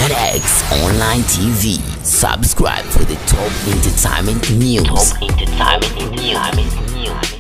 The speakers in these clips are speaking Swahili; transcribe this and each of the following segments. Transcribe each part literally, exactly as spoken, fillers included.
JetX Online T V. Subscribe for the top entertainment news. Top entertainment news.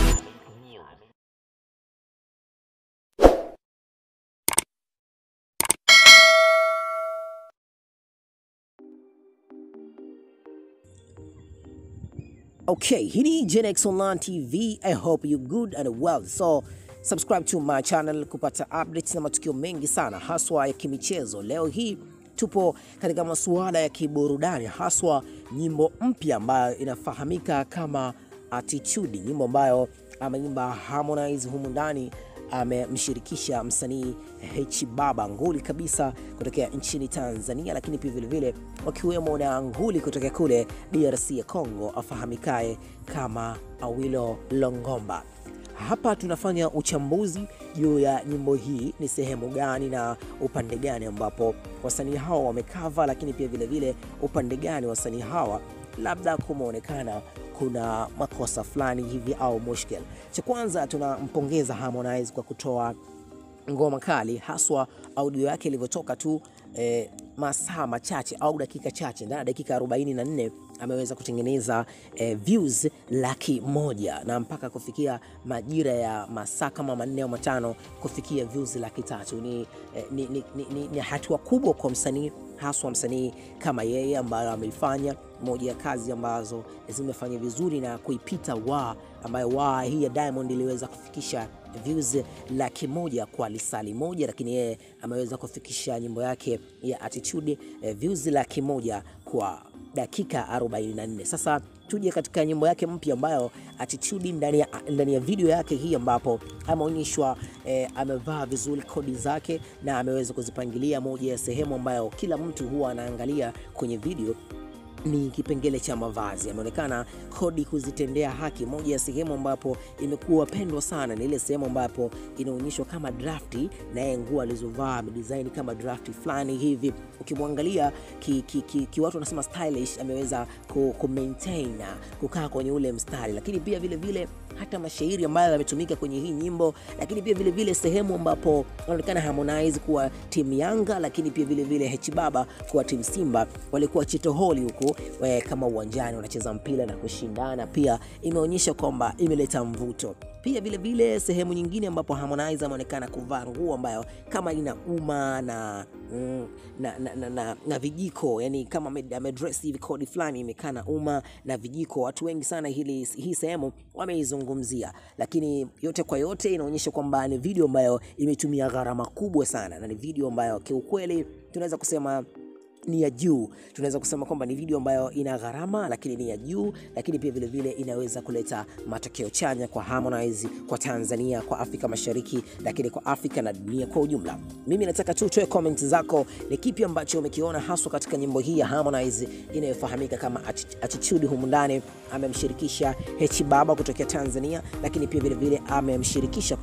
Okay, hii ni JetX Online T V. I hope you good and well. So subscribe to my channel kupata updates na matukio mengi sana haswa ya kimichezo. Leo hii tupo katika masuala ya kiburudani, haswa nyimbo mpya ambayo inafahamika kama Attitude, nyimbo ambayo ameimba Harmonize humu ndani. Amemshirikisha msanii H Baba, nguli kabisa kutokea nchini Tanzania, lakini pia vile vile wakiwemo na nguli kutokea kule D R C ya Congo afahamikae kama Awilo Longomba. Hapa tunafanya uchambuzi juu ya nyimbo hii, ni sehemu gani na upande gani ambapo wasanii hawa wamekava, lakini pia vile vile upande gani wasanii hawa labda kumeonekana kuna makosa fulani hivi au mushkil. Cha kwanza tunampongeza Harmonize kwa kutoa ngoma kali, haswa audio yake ilivyotoka tu eh, masaa machache au dakika chache, ndani dakika arobaini na nne ameweza kutengeneza eh, views laki moja na mpaka kufikia majira ya masaa kama manne au matano kufikia views laki tatu. Ni, eh, ni, ni, ni, ni, ni hatua kubwa kwa msanii, haswa msanii kama yeye ambayo ameifanya moja ya kazi ambazo zimefanya vizuri na kuipita wa ambayo wa hii ya Diamond iliweza kufikisha views laki moja kwa lisali moja, lakini yeye ameweza kufikisha nyimbo yake ya Attitude eh, views laki moja kwa dakika arobaini na nne. Sasa tuje katika nyimbo yake mpya ambayo Attitude, ndani ya, ndani ya video yake hii ambapo ameonyeshwa eh, amevaa vizuri kodi zake na ameweza kuzipangilia. Moja ya sehemu ambayo kila mtu huwa anaangalia kwenye video ni kipengele cha mavazi. Ameonekana kodi kuzitendea haki. Moja ya sehemu ambapo imekuwa pendwa sana ni ile sehemu ambapo inaonyeshwa kama drafti, na nguo alizovaa design kama drafti fulani hivi. Ukimwangalia ki, ki, ki, ki watu wanasema stylish, ameweza ku, ku maintain na kukaa kwenye ule mstari, lakini pia vile vile hata mashairi ambayo yametumika kwenye hii nyimbo, lakini pia vile vile sehemu ambapo inaonekana Harmonize kuwa timu Yanga, lakini pia vile vile H Baba kuwa timu Simba, walikuwa chitoholi huko we, kama uwanjani wanacheza mpira na kushindana, pia imeonyesha kwamba imeleta mvuto. Pia vile vile sehemu nyingine ambapo Harmonize ameonekana kuvaa nguo ambayo kama ina uma na mm, na, na, na, na, na vijiko, yani kama amedress hivi kodi fulani imekana uma na vijiko. Watu wengi sana hili hii sehemu wameizungumzia, lakini yote kwa yote inaonyesha kwamba ni video ambayo imetumia gharama kubwa sana, na ni video ambayo kiukweli tunaweza kusema ni ya juu. Tunaweza kusema kwamba ni video ambayo ina gharama lakini ni ya juu, lakini pia vile vile inaweza kuleta matokeo chanya kwa Harmonize, kwa Tanzania, kwa Afrika Mashariki, lakini kwa Afrika na dunia kwa ujumla. Mimi nataka tu toe comment zako, ni kipi ambacho umekiona haswa katika nyimbo hii ya Harmonize inayofahamika kama Attitude. Humu ndani amemshirikisha H Baba kutokea Tanzania, lakini pia vile vile amemshirikisha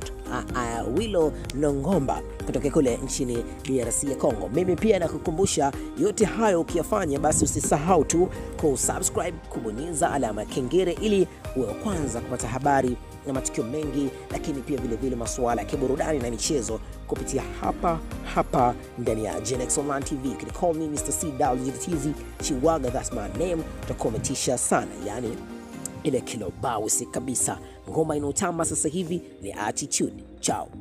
Awilo Longomba kutoka kule nchini D R C ya Congo. Mimi pia nakukumbusha yote hayo ukiyafanya, basi usisahau tu kusubscribe, kubonyeza alama kengele ili uwe wa kwanza kupata habari na matukio mengi, lakini pia vile vile masuala ya kiburudani na michezo kupitia hapa hapa ndani ya JetX Online T V. You can call me Mister C W T Z Chiwaga, that's my name. Utakometisha sana, yani ile kilo bausi kabisa. Ngoma inotamba sasa hivi ni Attitude. Ciao.